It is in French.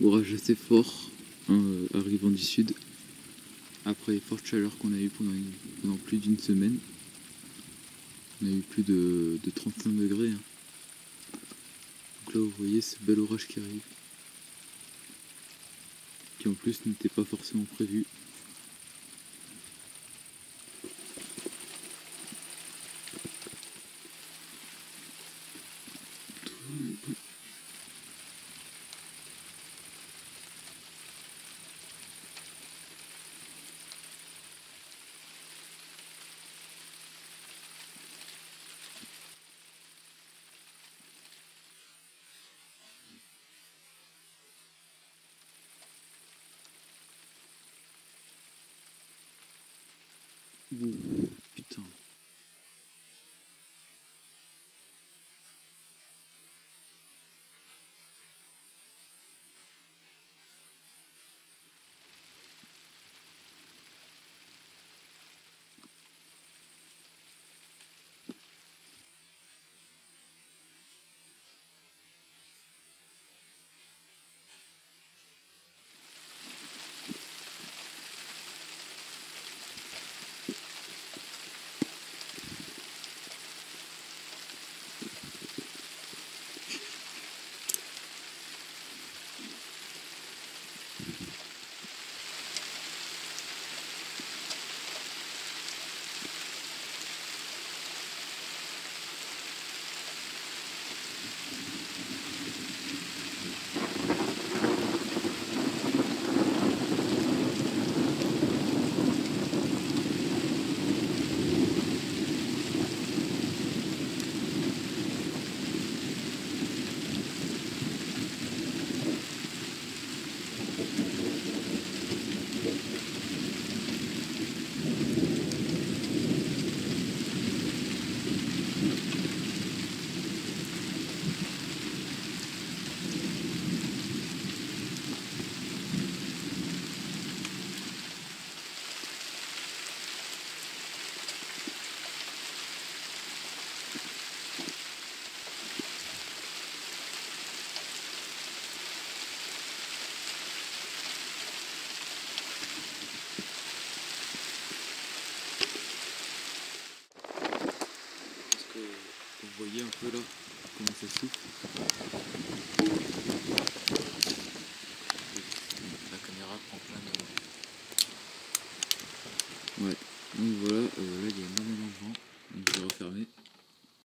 Orage assez fort arrivant du sud. Après les fortes chaleurs qu'on a eues pendant plus d'une semaine. On a eu plus de 35 degrés. Hein. Donc là vous voyez ce bel orage qui arrive. Qui en plus n'était pas forcément prévu. Ouh, putain. Vous voyez un peu là comment ça souffle. La caméra prend plein de... Ouais, donc voilà, là il y a énormément de vent, donc je vais refermer.